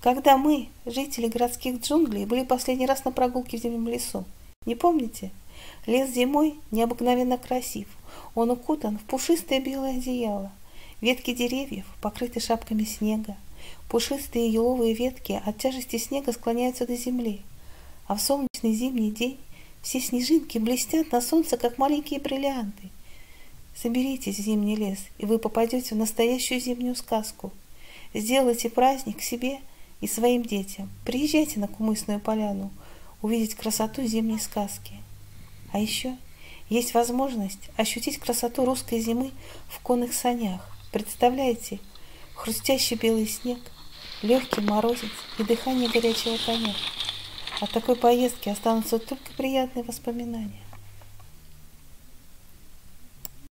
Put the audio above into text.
Когда мы, жители городских джунглей, были последний раз на прогулке в зимнем лесу? Не помните? Лес зимой необыкновенно красив. Он укутан в пушистое белое одеяло. Ветки деревьев покрыты шапками снега. Пушистые еловые ветки от тяжести снега склоняются до земли. А в солнечный зимний день все снежинки блестят на солнце, как маленькие бриллианты. Соберитесь в зимний лес, и вы попадете в настоящую зимнюю сказку. Сделайте праздник себе и своим детям. Приезжайте на Кумысную поляну, увидеть красоту зимней сказки. А еще есть возможность ощутить красоту русской зимы в конных санях. Представляете, хрустящий белый снег, легкий морозец и дыхание горячего коня. От такой поездки останутся только приятные воспоминания.